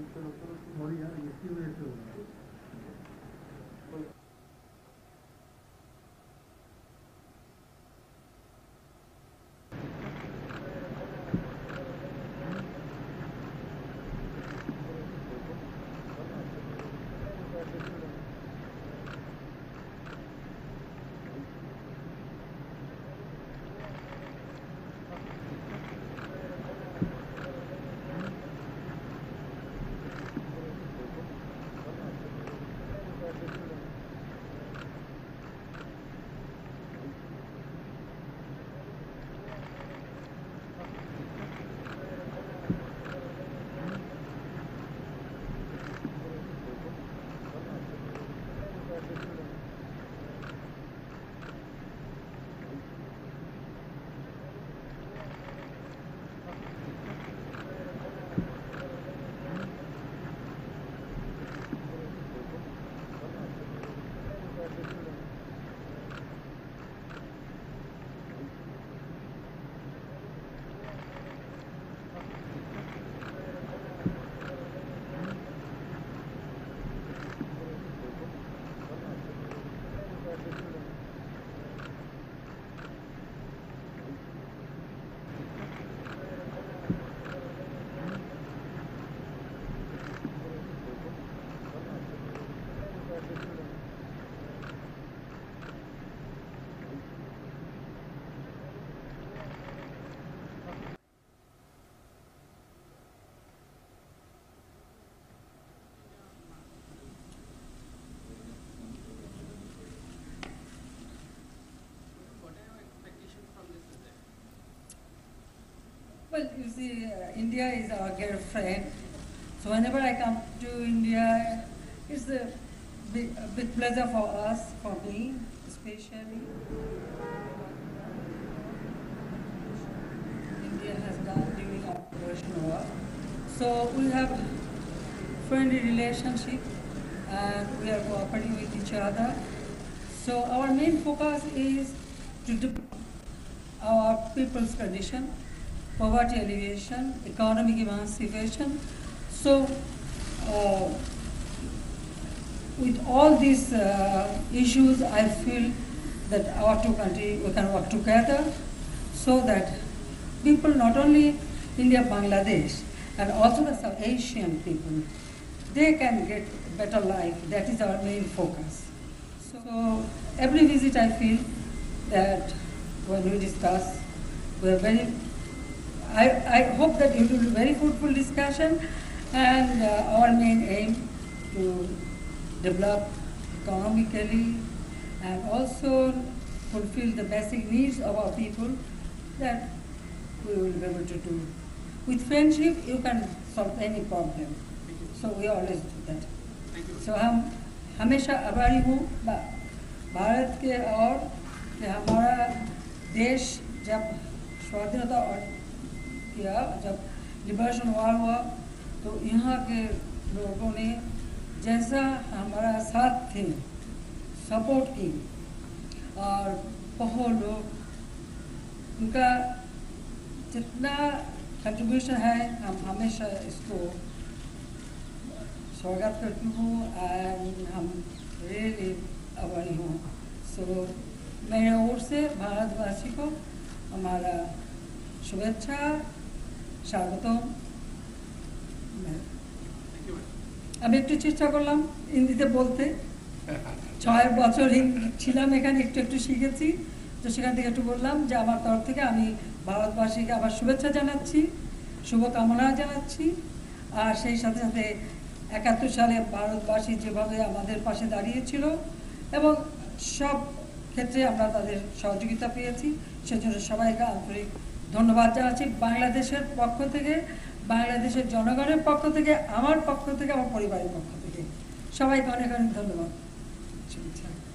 Well, you see, India is our dear friend. So whenever I come to India, it's a big pleasure for us, for me especially. India has done during Operation War. So we have friendly relationship and we are cooperating with each other. So our main focus is to develop our people's condition, poverty alleviation, economic emancipation. So with all these issues, I feel that our two countries, we can work together so that people, not only India, Bangladesh, and also the South Asian people, they can get better life. That is our main focus. So every visit I feel that when we discuss, we are very, I hope that it will be very fruitful discussion, and our main aim to develop economically and also fulfill the basic needs of our people, that we will be able to do. With friendship, you can solve any problem. So we always do that. So हम हमेशा आभारी हूँ भारत के और कि हमारा देश जब स्वाधीनता किया, जब लिबरेशन वॉर हुआ, तो यहाँ के लोगों ने जैसा हमारा साथ थे, सपोर्ट की, और बहुत लोग उनका जितना कंट्रीब्यूशन है, हम हमेशा इसको स्वागत करती हूँ एंड हम रियली आभारी हूँ. सो मेरे ओर से भारतवासी को हमारा शुभेच्छा, স্বাগতম. আমি একটু চেষ্টা করলাম হিন্দিতে বলতে, 6 বছর ছিলাম এখানে, একটু একটু শিখেছি, তো সেখান থেকে একটু বললাম যে আমার তরফ থেকে আমি ভারতবাসীকে আবার শুভেচ্ছা জানাচ্ছি, শুভকামনা জানাচ্ছি, আর সেই সাথে সাথে 71 সালে ভারতবাসী যেভাবে আমাদের পাশে দাঁড়িয়েছিল এবং সব ক্ষেত্রে আমরা তাদের সহযোগিতা পেয়েছি, সেজন্য সবাইকে আন্তরিক ধন্যবাদ জানাচ্ছি বাংলাদেশের পক্ষ থেকে, বাংলাদেশের জনগণের পক্ষ থেকে, আমার পক্ষ থেকে, আমার পরিবারের পক্ষ থেকে সবাইকে অনেক অনেক ধন্যবাদ.